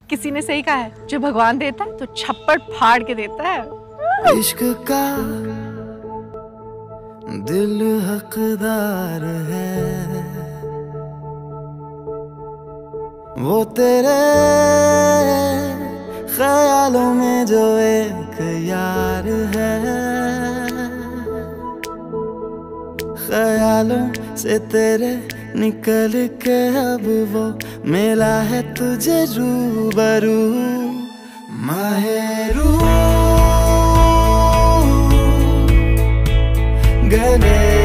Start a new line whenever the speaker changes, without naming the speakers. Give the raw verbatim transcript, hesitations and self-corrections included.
किसी ने सही कहा है, जो भगवान देता है तो छप्पड़ फाड़ के देता है।
इश्क का दिल हकदार है, वो तेरे ख्यालों में जो एक यार है, ख्यालों से तेरे निकल के अब वो मिला है तुझे रूबरू। माहेरू गले